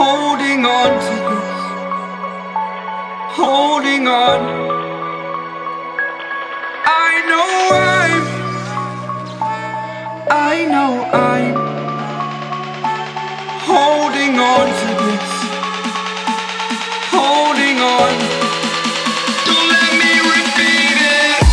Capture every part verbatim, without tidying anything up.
holding on to this, holding on. I know I'm, I know I'm holding on to this, holding on. Don't let me repeat it.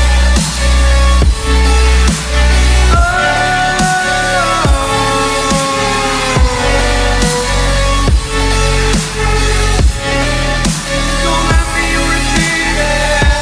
Don't let me repeat it.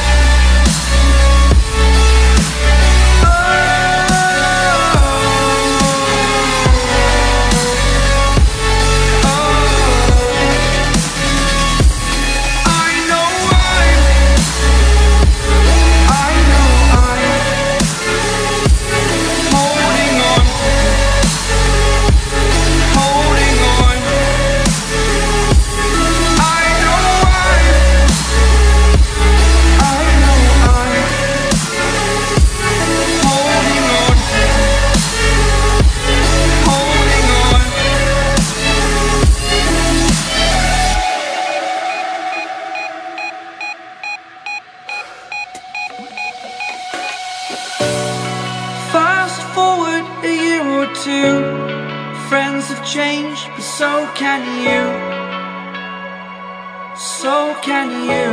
Fast forward a year or two, friends have changed, but so can you, so can you.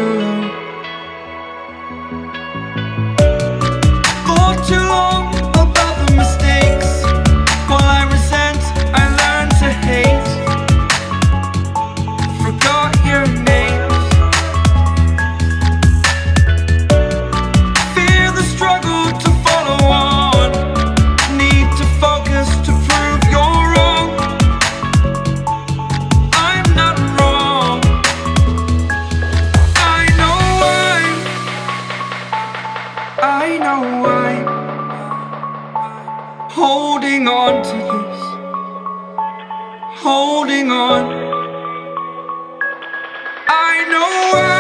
For too long about the mistakes, while I resent, I learned to hate. Forgot your names. Fear the struggle to follow on. Need to focus to prove you're wrong. I'm not wrong. I know I'm, I know I'm holding on to this, holding on. I know I'm